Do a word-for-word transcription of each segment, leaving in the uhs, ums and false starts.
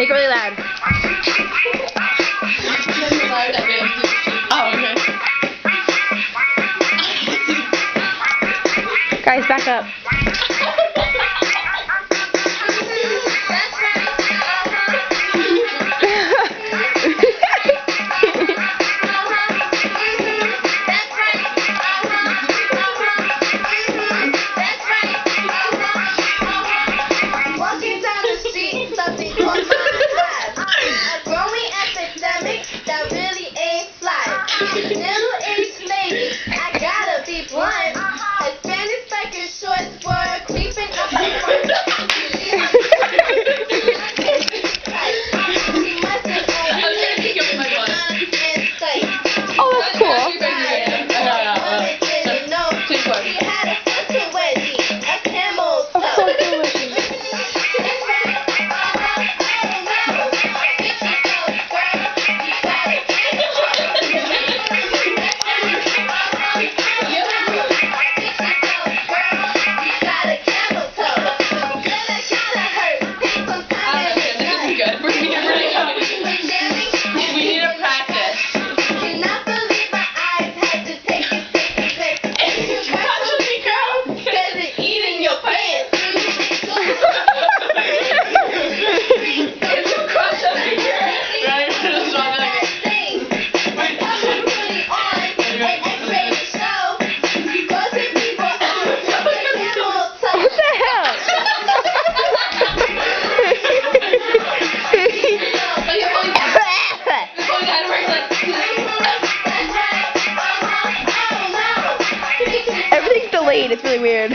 Make it really loud. Oh, okay. Guys, back up. Everything's delayed. It's really weird.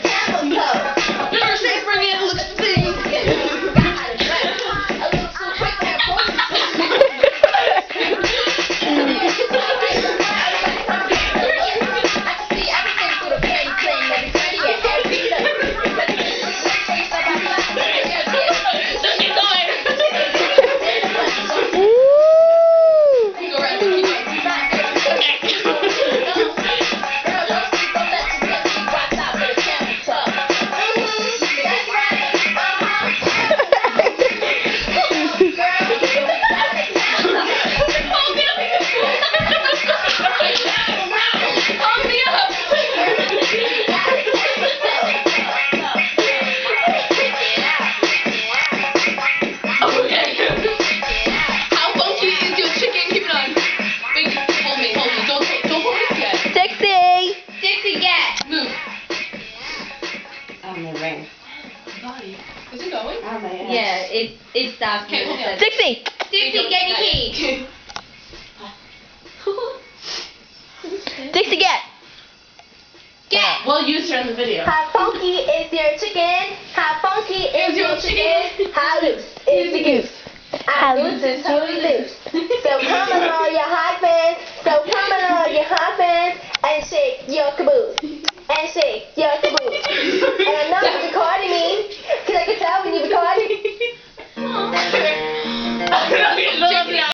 Is it going? Oh, yeah, it it stopped. Okay, hold on. Dixie! Dixie, get your key. Dixie, get! Get! We'll use her in the video. How funky is your chicken? How funky is your chicken? How loose is the goose? I'm loose and totally loose. So come along, your hot fans. So come along, your hot fans, and shake your caboose. And shake your caboose. And